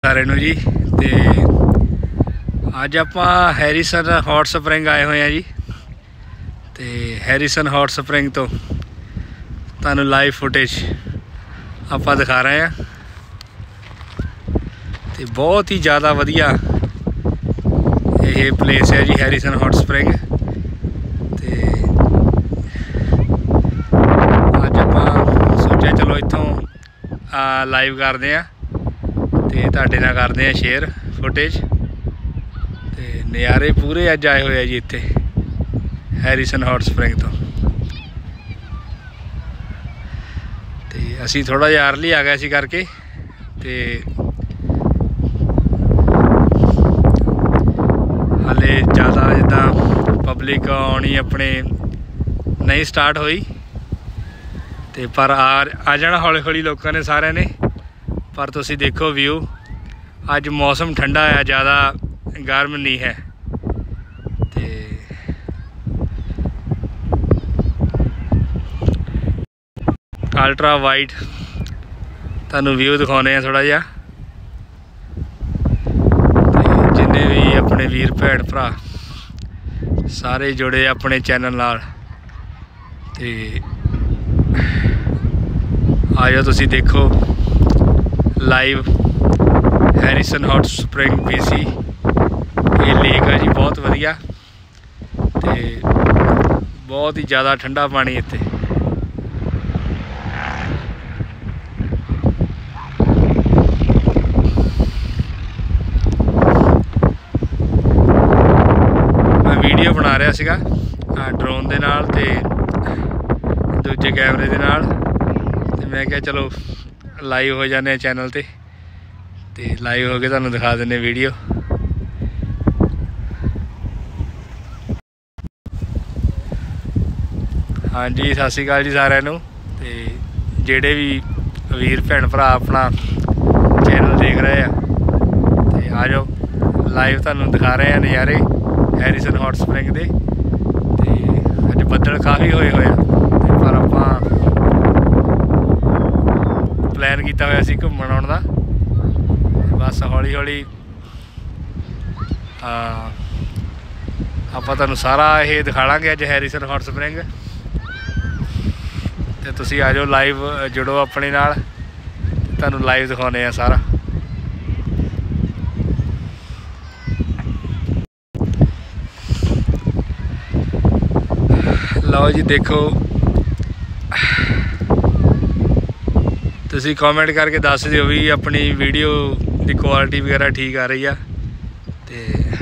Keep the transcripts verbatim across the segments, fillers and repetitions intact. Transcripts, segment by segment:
सारे नूं जी। ते अज आपां हैरीसन हॉट स्प्रिंग आए हुए हैं जी। ते हैरीसन हॉट स्प्रिंग तो तुहानूं लाइव फुटेज आपां दिखा रहे हैं। ते बहुत ही ज़्यादा वधिया ये प्लेस है जी हैरीसन हॉट स्प्रिंग। ते अज आपां सोचा चलो इत्थों लाइव करते हैं ते तुहाडे नाल करते हैं शेयर फुटेज। ते नज़ारे पूरे अज आए हुए जी इत्थे हैरीसन हॉट स्प्रिंग तो। ते असी थोड़ा जिहा अर्ली आ गए सी करके ते हाले ज़्यादा जिद्दां पब्लिक आनी अपने नहीं स्टार्ट हुई ते पर आ आ जाना हौली हौली लोगों ने सारे ने। पर तुसी देखो व्यू अज मौसम ठंडा है, ज़्यादा गर्म नहीं है। ते अल्ट्रा वाइड तुहानूं व्यू दिखाने हैं थोड़ा जिहा। जिन्ने भी अपने वीर भैन भरा सारे जुड़े अपने चैनल नाल ते आ जाओ तुसी देखो live Harrison hot spring BC. ये लेक है जी बहुत वधिया ते बहुत ही ज़्यादा ठंडा पानी इत्थे। मैं वीडियो बना रहा सीगा ड्रोन दे नाल ते दूजे कैमरे दे नाल ते मैं क्या चलो लाइव हो जाने चैनल ते ते लाइव हो के तुहानूं दिखा देने वीडियो। हाँ जी सत श्री अकाल जी सारिਆਂ ਨੂੰ। ते ਜਿਹੜੇ भी वीर भैन भरा अपना चैनल देख रहे हैं ते आ जाओ लाइव तुहानूं दिखा रहे हैं नज़ारे हैरीसन हॉट स्प्रिंग दे। ते अज बदल काफ़ी होए हुए हैं पर आपां प्लैन किया हुआ सी घूमण आउण दा। बस हौली हौली आपां तुहानूं सारा ये दिखावांगे अज हैरीसन हॉट स्प्रिंग। ते तुसी आ जाओ लाइव जुड़ो अपने नाल, तुहानूं लाइव दिखाने हैं सारा। लो जी देखो तुसी कमेंट करके दस दिओ भी अपनी वीडियो की क्वालिटी वगैरह ठीक आ रही है। ते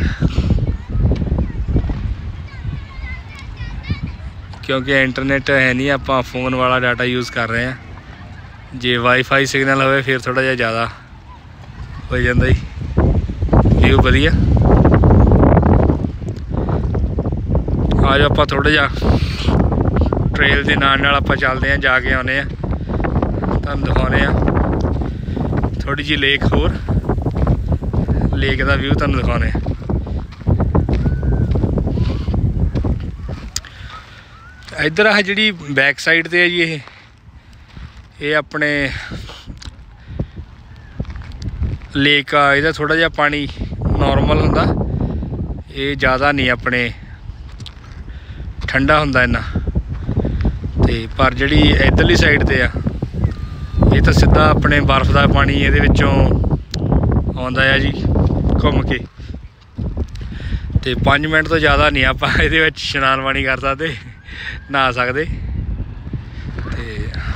क्योंकि इंटरनेट है नहीं, आप फोन वाला डाटा यूज़ कर रहे हैं। जे वाईफाई सिग्नल हो फिर थोड़ा जिहा ज़्यादा हो जाता जी व्यू वधिया। आ जाओ आप थोड़ा जिहा ट्रेल के नाल नाल आपां चलते हैं, जाके आने हैं तुहानूं दिखाने हैं थोड़ी जी लेक होर लेक का व्यू तुहानूं दिखाने। इधर आ जी बैक साइड ते है जी ये ये अपने लेक आ, इहदा थोड़ा जिहा पानी नॉर्मल हुंदा, ये ज़्यादा नहीं अपने ठंडा हुंदा इन्ना। ते पर जिहड़ी इधरली साइड ते आ ये तो सीधा अपने बर्फ का पानी ये विचों आउंदा है जी घूम के। ते पाँच मिनट तो ज़्यादा नहीं आप ये शनान पानी कर सकते, नहा सकते। ते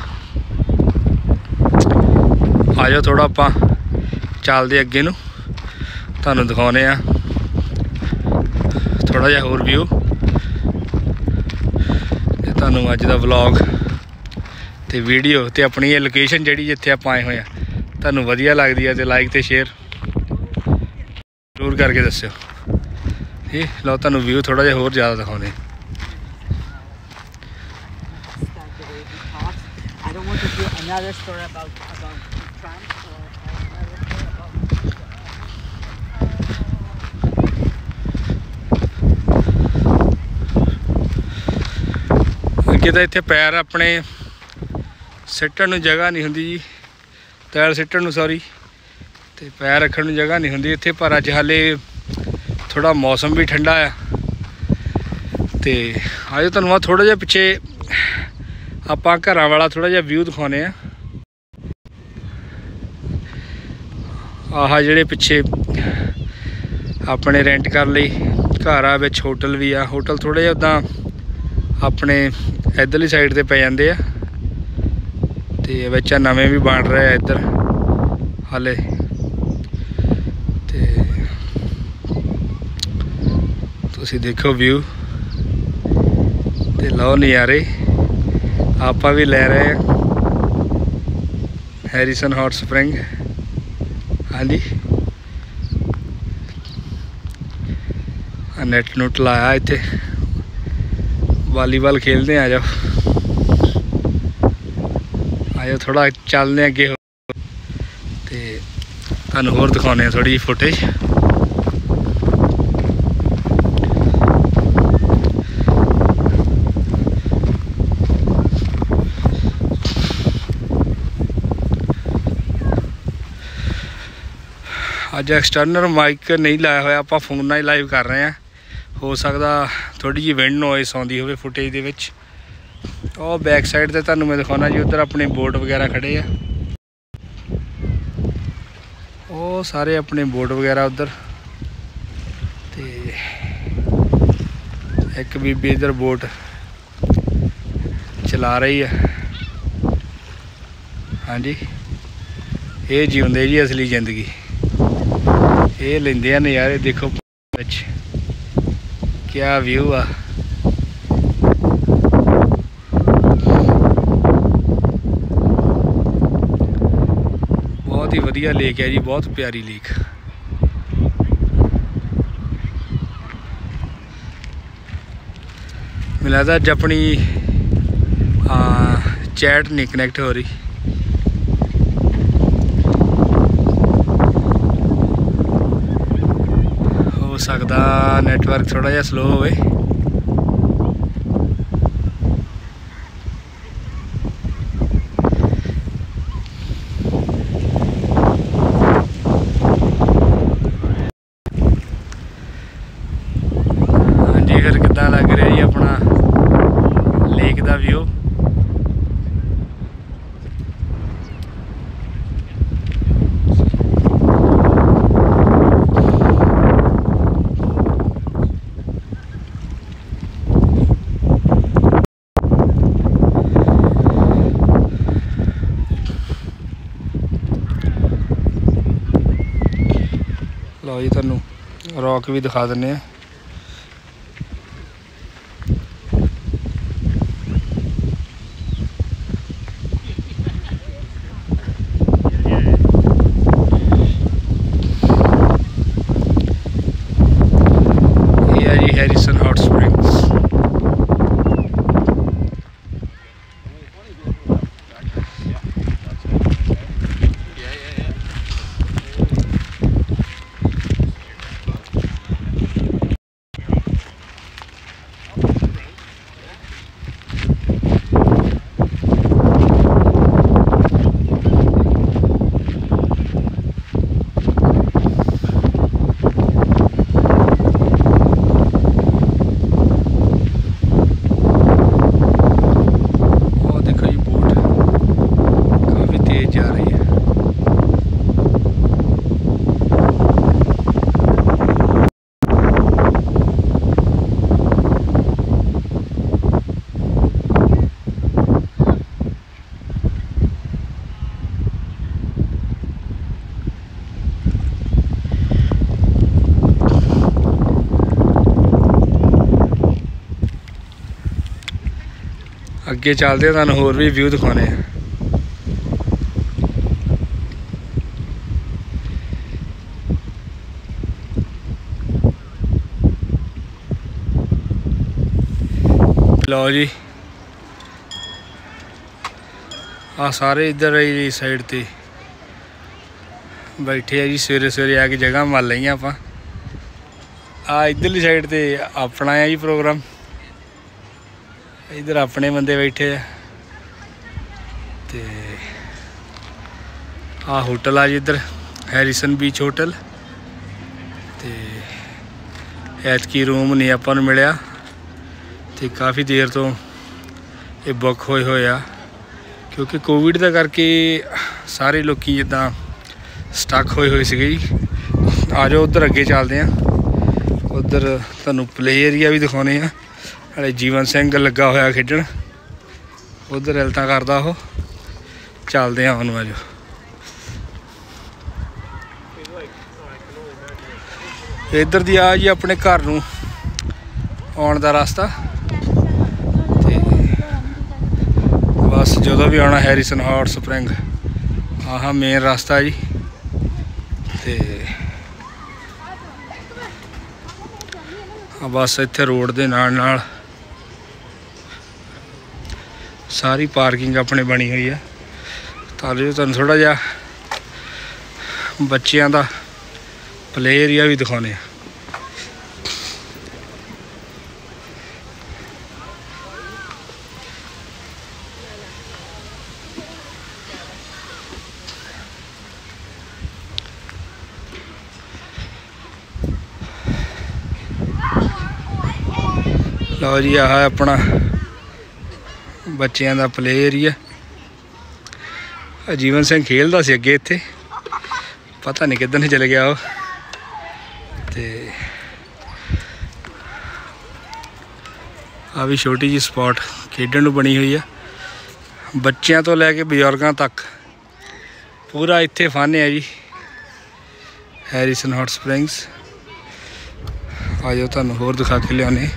आ जाओ थोड़ा आप चलते अगे नूं तुहानूं दिखाने आ थोड़ा जिहा होर व्यू। ते तुहानूं अज दा व्लॉग ते वीडियो ते अपनी ये लोकेशन जिहड़ी जिथे आप आए हुए हैं तुहानूं वधिया लगदी है तो लाइक ते शेयर जरूर करके दस्सिओ। ये लो तुहानूं व्यू थोड़ा जिहा होर ज़्यादा दिखाने। अगे तो इत्थे पैर अपने सिट्टण नूं जगह नहीं हुंदी जी, तैल सिट्टण नूं सॉरी। ते पैर रखने की जगह नहीं होंदी इत्थे, पर अज हाले थोड़ा मौसम भी ठंडा आ। तो आज तुहानूं आ थोड़ा जिहा पिछे आपां घरां वाला थोड़ा जिहा व्यू दिखाने आ। आह जिहड़े पिछे अपने रेंट कर लई घर आ, विच होटल भी आ। होटल थोड़े जिहा उदां अपने इधरली साइड ते पै जांदे आ, ते विच नवें भी बन रहे आ इधर हाले। ते तुसीं देखो व्यू ते लो नज़ारे। आपां भी ले रहे हैं हैरिसन हॉट स्प्रिंग। हाँ जी, नैट नुट लाया इत्थे, वालीबॉल खेलते हैं। आ जाओ आ जाओ, थोड़ा चलने अगे हो ते तुहानूं होर दिखाने थोड़ी जी फुटेज। अज एक्सटर्नल माइक नहीं लाया होया, आपां फोन नाल ही लाइव कर रहे हैं। हो सकता थोड़ी जी विंड नॉइस आउंदी होवे फुटेज दे विच। और बैक साइड ते तुहानूं मैं दिखाना जी, उधर अपने बोट वगैरह खड़े आ, वो सारे अपने बोट वगैरह उधर। ते एक बीबी इधर बोट चला रही है। हाँ जी, ये जीउंदे जी असली जिंदगी, ये लेंदे आ नज़ारे। देखो बिच क्या व्यू आ। बहुत ही वधिया लेक है जी, बहुत प्यारी लेक। मिला लगदा अज अपनी चैट नहीं कनैक्ट हो रही। हो सकता नैटवर्क थोड़ा जिहा स्लो होवे। हाँ जी, फिर किद्दां लग रहा जी अपना लेक दा व्यू। लो जी, तुहानूं रॉक भी दिखा दिन्ने आ। ये है जी हैरिसन हॉट स्प्रिंग्स। अगे चलते हैं, तुहानूं होर भी व्यू दिखाने। लो जी, आ सारे इधर ही साइड ते बैठे है जी। सवेरे सवेरे आके जगह मल ली आपां। आ इधरली साइड ते अपना है जी प्रोग्राम, इधर अपने बंदे बैठे आ। ते आ होटल आ जी इधर हैरिसन बीच होटल। तो ऐतकी रूम नहीं आपां नूं मिलिया तो काफ़ी देर तो ये बुक होए होए आ, क्योंकि कोविड का करके सारे लोग जिद्दां स्टक होए होए सीगे जी। आ जाओ उधर अगे चलते हैं, उधर तुहानूं प्ले एरिया भी दिखाने आ। हले जीवन सिंह लगा होया खेडण, उधर हिलता करदा हो। चलते हैं उन्होंने, आ जाओ। इधर दी आ जी अपने घर नूं आउण दा रास्ता। बस जो भी आना Harrison hot spring ah main रास्ता जी। तो बस इत्थे रोड दे नाल नाल सारी पार्किंग अपने बनी हुई है। तां तुहानूं थोड़ा जिहा बच्चों का प्ले एरिया भी दिखाने। लो जी आह अपना बच्चों का प्ले एरिया। जीवन सिंह खेलता सी अगे इत्थे, पता नहीं किधर नहीं चले गया वो। ते आ भी छोटी जी स्पॉट खेडण नूं बनी हुई है। बच्चों तो लैके बजुर्गों तक पूरा इत्थे फन है जी हैरिसन हॉट स्प्रिंग्स। आ जाओ तुहानूं होर दिखा के लियाने।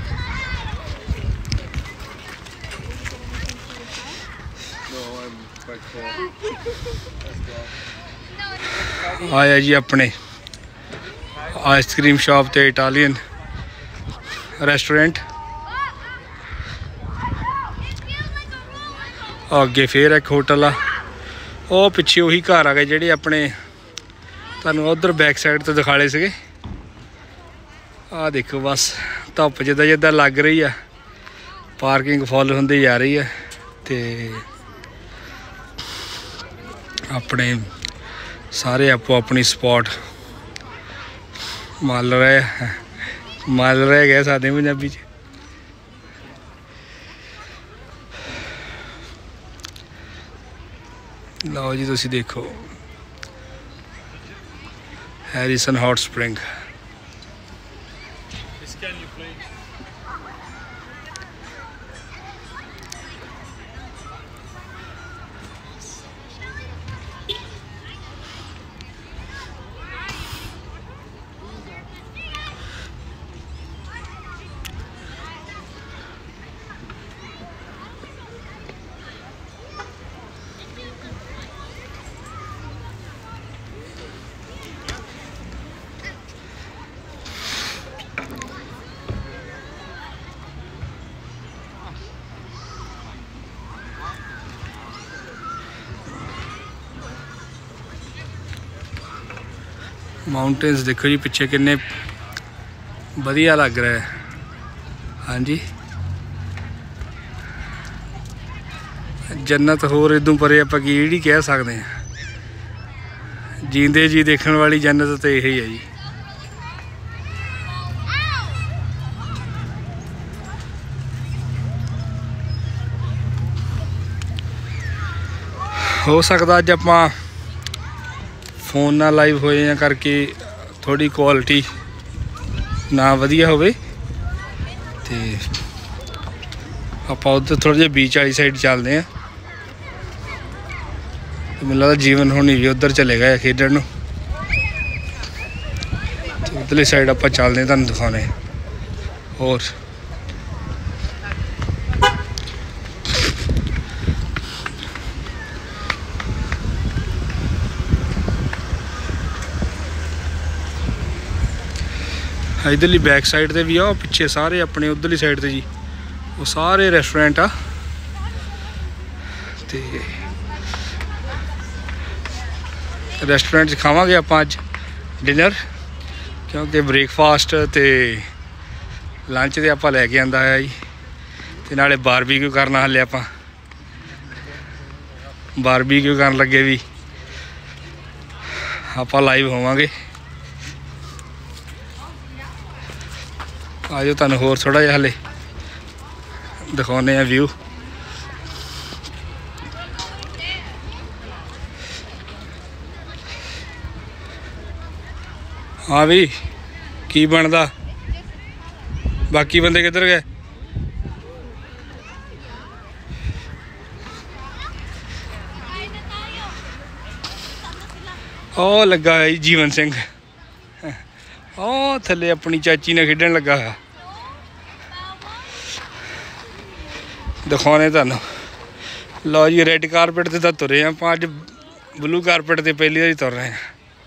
आया जी अपने आइसक्रीम शॉप ते इटालियन रेस्टोरेंट। अगे फिर एक होटल आ, वो पिछे उही घर आ गए जेडे अपने तुहानूं उधर बैक साइड तो दिखाले सीगे। आ देखो बस धुप जिद्दां जिद्दां लग रही है, पार्किंग फुल होंदी जा रही है। तो अपने सारे आपो अपनी स्पॉट मल रहे मल रहे कह सकते पंजाबी च। लो जी तुसीं देखो हैरिसन हॉट स्प्रिंग। माउंटेन्स देखो जी पिछे किन्ने वधिया लग रहा है। हाँ जी जन्नत होर इदों परे आपां की कह सकते हैं। जींदे जी देखने वाली जन्नत तो यही है जी। हो सकता अज आपां फोन ना लाइव होए हैं करके थोड़ी क्वालिटी ना वधिया होवे। ते आपां उधर थोड़ा जिहा बीच वाली साइड चलते हैं। मैनूं लगदा जीवन होनी भी उधर चले गए खेडण नूं। उधरली साइड आपां चलते हैं, तुहानूं दिखाने होर। इधरली बैक साइड ते भी आ पिछे सारे अपने उधरली साइड ते जी वो सारे रेस्टोरेंट आ। ते रेस्टोरेंट च खावांगे आपां अज डिनर, क्योंकि ब्रेकफास्ट ते लंच ते आपां लैके आंदा है जी। ते नाले बारबीक्यू करना हले आपां बारबीक्यू करन लगे भी। ਆਪਾਂ ਲਾਈਵ ਹੋਵਾਂਗੇ। ਆਜੋ ਤੁਹਾਨੂੰ ਹੋਰ ਥੋੜਾ ਜਿਹਾ ਹਲੇ ਦਿਖਾਉਂਦੇ ਆ ਵਿਊ। हाँ भी की बनता, बाकी बंदे किधर गए? ओ लगा है जीवन सिंह, ओ थले अपनी चाची ने खेडन लगा है। दिखाने तुहानू लो जी, रेड कारपेट से तो तुरे हैं आप, अज ब्लू कारपेट से पहली बार तुर रहे हैं।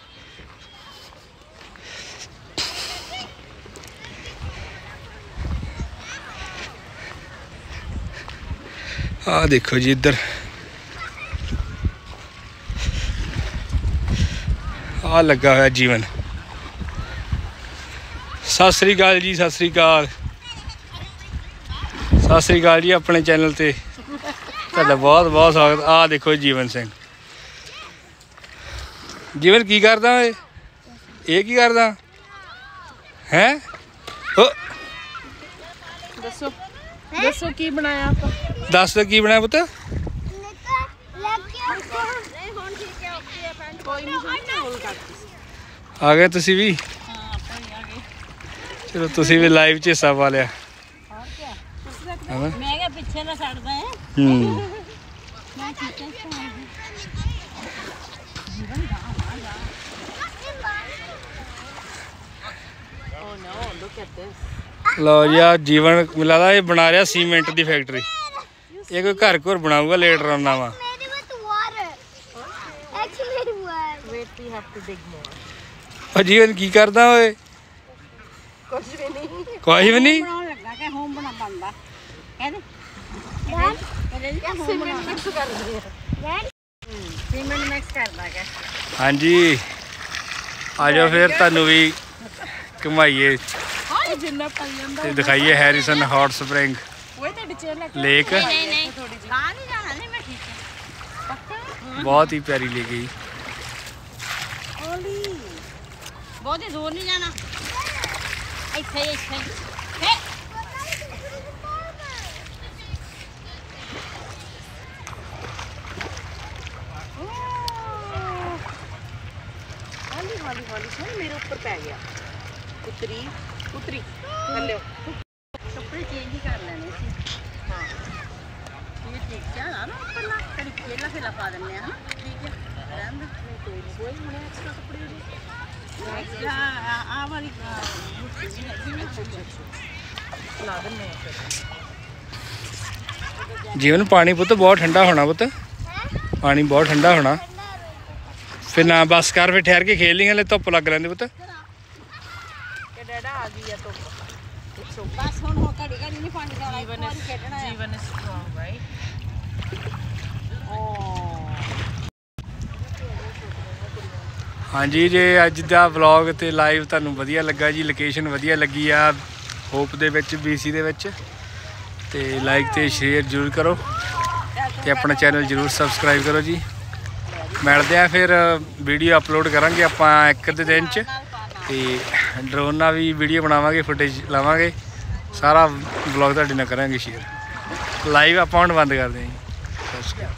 आ देखो जी इधर आ लगा हुआ जीवन। सत श्री अकाल जी, सत श्री अकाल, सत श्री अकाल जी। अपने चैनल ते तुहाडा बहुत बहुत स्वागत। आ देखो जीवन सिंह, जीवन की करदा ओए? ये की करदा हैं? ओ दसो दसो की बनाया आप? दस तो की बनाया पुत्त? आ गए तुसी भी? चलो तुसी भी लाइव च हिस्सा पा लिया। लो जी आ जीवन मिला था, ये बना रहा सीमेंट की फैक्ट्री। ये कोई घर घुर बनाऊगा लेट रहा वा। जीवन की करदा ओए? कुछ भी नहीं, कोई भी नहीं। हाँ जी आ जाओ फिर तुहानू भी घुमाइए ते दिखाइए हैरिसन हॉट स्प्रिंग लेक। बहुत ही प्यारी लेक है, बहुत ही दूर नहीं जाना। इत्थे इत्थे हाली हाली हाली सुन, मेरे ऊपर पै गया। उतरी उतरी थल्ले कपड़े चेंज ही कर लेने सी। हाँ ये ठीक है ना, ऊपर ना कड़ी केला खेला पा देने हैं ना, ठीक है रहन दे। कोई नहीं कोई मुझे एक्स्ट्रा कपड़े दे आ आ वाली ला देने। जीवन पानी पुत्त बहुत ठंडा होना, पुत्त पानी बहुत ठंडा होना। फिर ना बस कर, फिर ठहर के खेल लेंगे, धुप लग लेंदे पुत्त। हाँ जी, जे अज का व्लॉग तो लाइव तुहानू वधिया लगा जी, लोकेशन वधिया लगी आ होप दे विच बीसी दे विच, ते लाइक ते शेयर जरूर करो ते अपना चैनल जरूर सबसक्राइब करो जी। मिलते हैं फिर वीडियो अपलोड करांगे आपां एक दे दिन च, ते ड्रोन नाल भी वीडियो बनावांगे, फुटेज लावांगे, सारा व्लॉग तुहाडे नाल करांगे शेयर। लाइव आपां हुण बंद कर दें जी।